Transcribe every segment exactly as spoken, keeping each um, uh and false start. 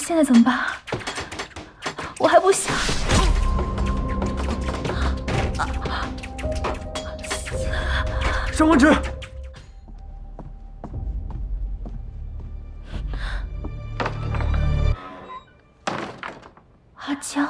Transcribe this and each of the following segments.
现在怎么办？我还不想。 尚文之， 阿江，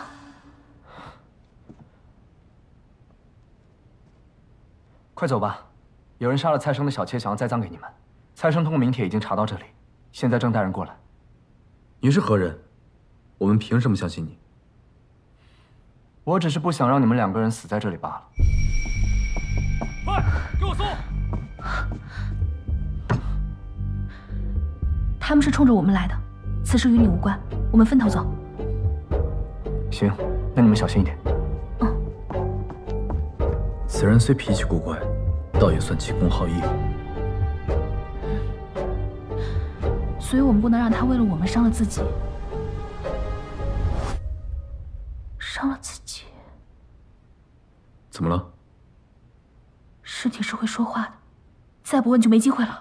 快走吧！有人杀了蔡生的小妾，想要栽赃给你们。蔡生通过名帖已经查到这里，现在正带人过来。 你是何人？我们凭什么相信你？ 我只是不想让你们两个人死在这里罢了。 快，给我搜！ 他们是冲着我们来的，此事与你无关，我们分头走。 行，那你们小心一点。 嗯。 此人虽脾气古怪，倒也算其公好义。 所以我们不能让他为了我们伤了自己，伤了自己。 怎么了？ 尸体是会说话的，再不问就没机会了。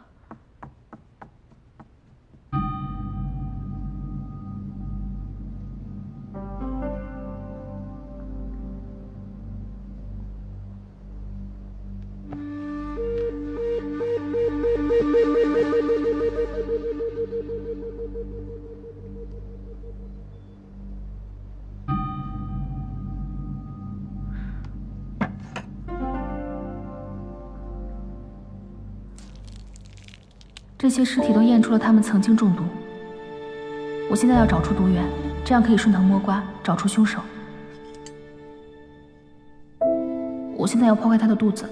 这些尸体都验出了他们曾经中毒。我现在要找出毒源，这样可以顺藤摸瓜找出凶手。我现在要剖开他的肚子。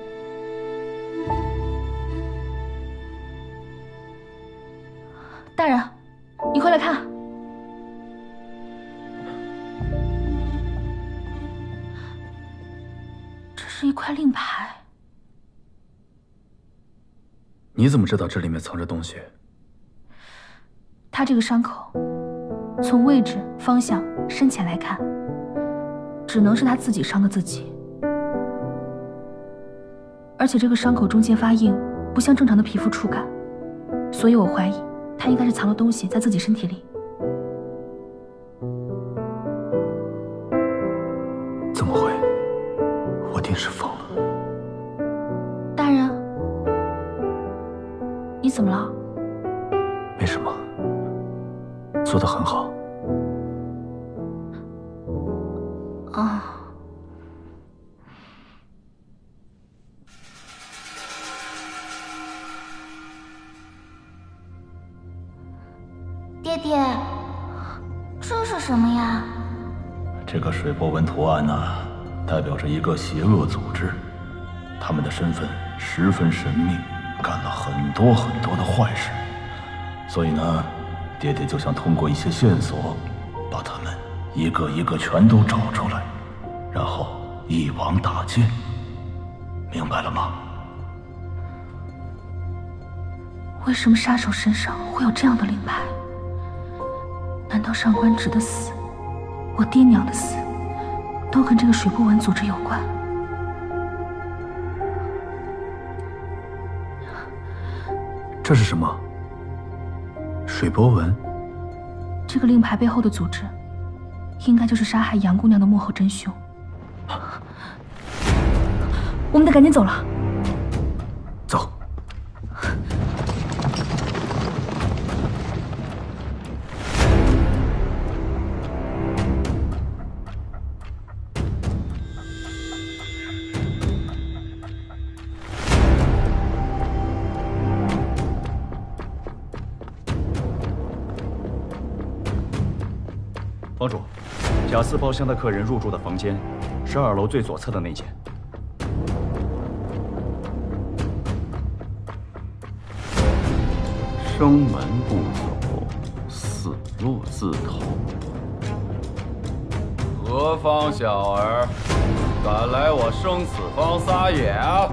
大人，你快来看，这是一块令牌。 你怎么知道这里面藏着东西？ 他这个伤口，从位置、方向、深浅来看，只能是他自己伤的自己。而且这个伤口中间发硬，不像正常的皮肤触感，所以我怀疑他应该是藏了东西在自己身体里。 怎么会？我定是疯了。 大人，你怎么了？ 没什么，做得很好。 啊。 爹爹，这是什么呀？ 这个水波纹图案呢、啊，代表着一个邪恶组织，他们的身份十分神秘，干了很多很多的坏事。所以呢，爹爹就想通过一些线索，把他们一个一个全都找出来，然后一网打尽。明白了吗？ 为什么杀手身上会有这样的令牌？难道上官直的死，我爹娘的死，都跟这个水波纹组织有关？ 这是什么？水波纹？ 这个令牌背后的组织，应该就是杀害杨姑娘的幕后真凶。我们得赶紧走了。 走。 房主，贾四包厢的客人入住的房间是二楼最左侧的那间。生门不走，死路自投。 何方小儿，敢来我生死坊撒野啊！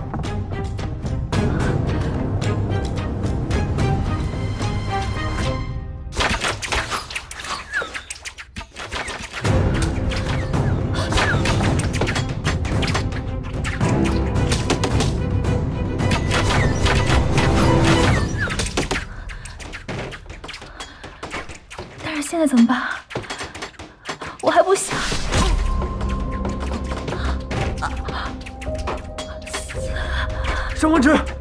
现在怎么办？我还不想。 上官芷。